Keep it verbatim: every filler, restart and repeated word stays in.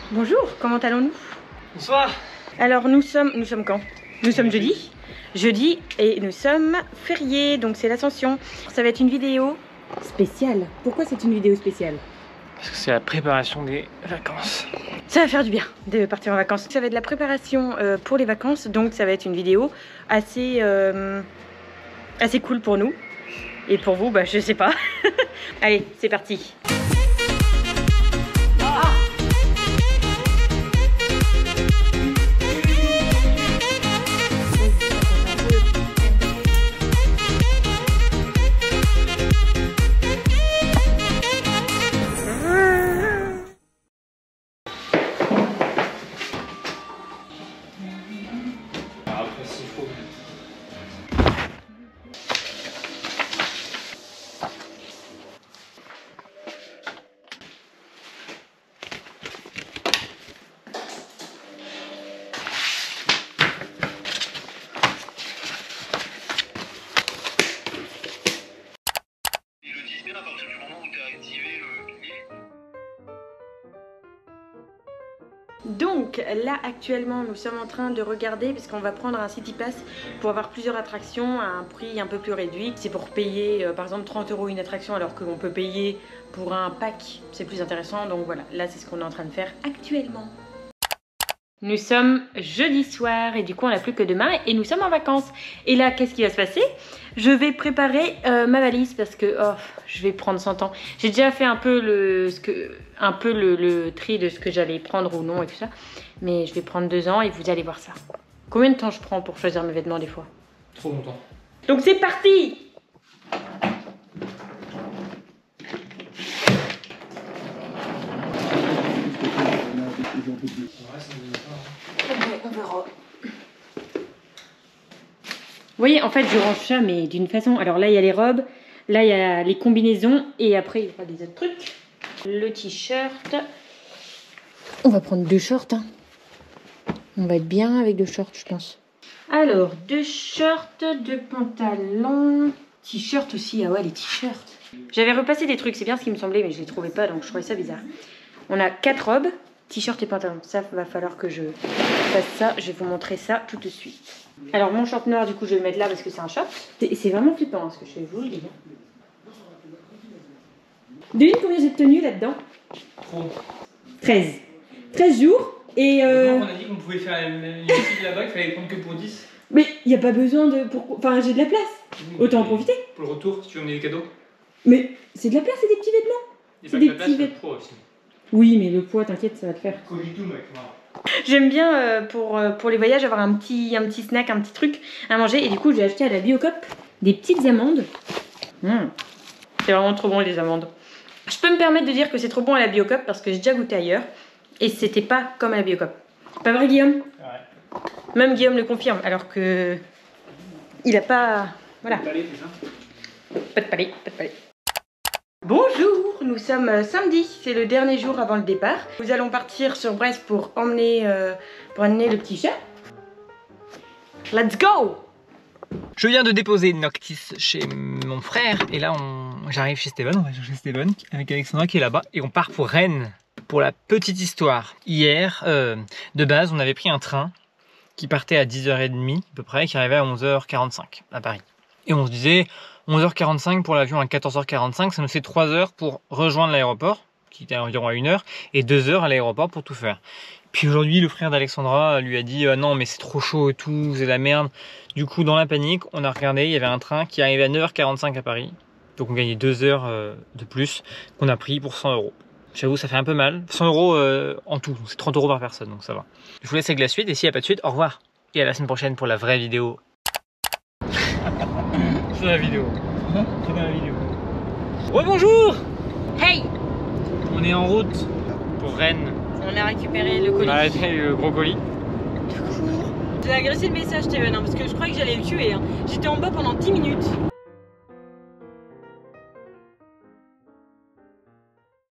Bonjour, comment allons-nous? Bonsoir. Alors nous sommes, nous sommes quand? Nous sommes jeudi. Jeudi et nous sommes fériés, donc c'est l'Ascension. Ça va être une vidéo spéciale. Pourquoi c'est une vidéo spéciale? Parce que c'est la préparation des vacances. Ça va faire du bien de partir en vacances. Ça va être de la préparation euh, pour les vacances, donc ça va être une vidéo assez, euh, assez cool pour nous. Et pour vous, bah je sais pas. Allez, c'est parti. Donc là actuellement nous sommes en train de regarder parce qu'on va prendre un City Pass pour avoir plusieurs attractions à un prix un peu plus réduit. C'est pour payer euh, par exemple trente euros une attraction alors qu'on peut payer pour un pack, c'est plus intéressant. Donc voilà, là c'est ce qu'on est en train de faire actuellement. Nous sommes jeudi soir et du coup on n'a plus que demain et nous sommes en vacances. Et là qu'est-ce qui va se passer? Je vais préparer euh, ma valise parce que oh, je vais prendre cent ans. J'ai déjà fait un peu le, ce que, un peu le, le tri de ce que j'allais prendre ou non et tout ça. Mais je vais prendre deux ans et vous allez voir ça. Combien de temps je prends pour choisir mes vêtements des fois? Trop longtemps. Donc c'est parti! On verra. Vous voyez, en fait, je range ça, mais d'une façon... Alors là, il y a les robes, là, il y a les combinaisons, et après, il y aura des autres trucs. Le t-shirt. On va prendre deux shorts. Hein. On va être bien avec deux shorts, je pense. Alors, deux shorts, deux pantalons. T-shirt aussi, ah ouais, les t-shirts. J'avais repassé des trucs, c'est bien ce qui me semblait, mais je les trouvais pas, donc je trouvais ça bizarre. On a quatre robes, t-shirt et pantalon. Ça, va falloir que je fasse ça. Je vais vous montrer ça tout de suite. Alors, mon short noir, du coup, je vais le mettre là parce que c'est un short. C'est vraiment flippant, hein, ce que je fais, je vous le dis. D'une, combien j'ai de tenues là-dedans? Trop. treize. treize jours. Et euh... on a dit qu'on pouvait faire une équipe là-bas, qu'il fallait prendre que pour dix. Mais il n'y a pas besoin de... Pour... Enfin, j'ai de la place. Oui, autant en profiter. Pour le retour, si tu veux emmener des cadeaux. Mais c'est de la place, c'est des petits vêtements. C'est des petits vêtements. Oui, mais le poids, t'inquiète, ça va te faire. J'aime bien euh, pour, euh, pour les voyages avoir un petit, un petit snack, un petit truc à manger. Et du coup, j'ai acheté à la Biocop des petites amandes. Mmh. C'est vraiment trop bon les amandes. Je peux me permettre de dire que c'est trop bon à la Biocop parce que j'ai déjà goûté ailleurs. Et c'était pas comme à la Biocop. Pas vrai, Guillaume? Ouais. Même Guillaume le confirme, alors que il a pas... Voilà. Pas de palais, c'est ça? Pas de palais, pas de palais. Bonjour, nous sommes samedi, c'est le dernier jour avant le départ. Nous allons partir sur Brest pour emmener, euh, pour emmener le petit chat. Let's go! Je viens de déposer Noctis chez mon frère et là on... j'arrive chez Steven, on va chercher Steven avec Alexandra qui est là-bas et on part pour Rennes. Pour la petite histoire, hier, euh, de base, on avait pris un train qui partait à dix heures trente à peu près, qui arrivait à onze heures quarante-cinq à Paris. Et on se disait, onze heures quarante-cinq pour l'avion à quatorze heures quarante-cinq, ça nous fait trois heures pour rejoindre l'aéroport, qui était environ à une heure, et deux heures à l'aéroport pour tout faire. Puis aujourd'hui, le frère d'Alexandra lui a dit ah non mais c'est trop chaud et tout, c'est la merde. Du coup, dans la panique, on a regardé, il y avait un train qui arrivait à neuf heures quarante-cinq à Paris, donc on gagnait deux heures euh, de plus, qu'on a pris pour cent euros. J'avoue, ça fait un peu mal. cent euros euh, en tout, c'est trente euros par personne, donc ça va. Je vous laisse avec la suite, et s'il n'y a pas de suite, au revoir. Et à la semaine prochaine pour la vraie vidéo. C'est la vidéo. C'est dans la vidéo. Ouais, bonjour. Hey. On est en route pour Rennes. On a récupéré le colis. On a arrêté le gros colis. J'ai agressé le message, Steven, hein, parce que je croyais que j'allais le tuer. Hein. J'étais en bas pendant dix minutes.